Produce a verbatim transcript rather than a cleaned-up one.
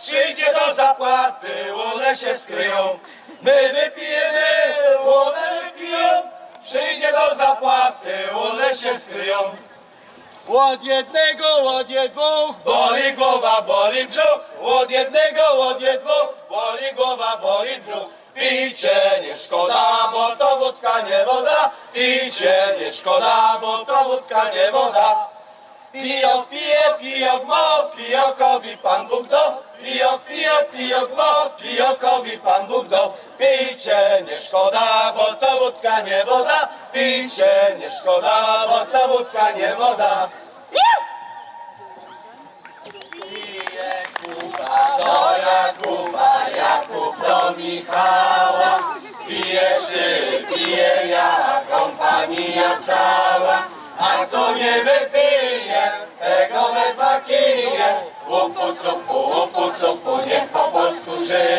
przyjdzie do zapłaty, one się skryją. My wypijemy, one wypiją, przyjdzie do zapłaty, one się skryją. Od jednego, od dwóch, Boli głowa, boli brzuch, od jednego, od dwóch, boli głowa, boli brzuch. Picie nie szkoda, bo to wódka nie woda, picie nie szkoda, bo to wódka nie woda. Pijok, pije, pijok, mo, pijokowi Pan Bóg do, pijok, pije, pijok, mo, pijokowi Pan Bóg do. Picie nie szkoda, bo to wódka nie woda, picie nie szkoda, bo to wódka nie woda. Pije Kuba do Jakuba, Jakub do Michała, pijesz ty, piję ja, kompania cała, a kto nie wypije, tego we dwa kije. Łupu cupu, łupu cupu, niech po polsku żyje.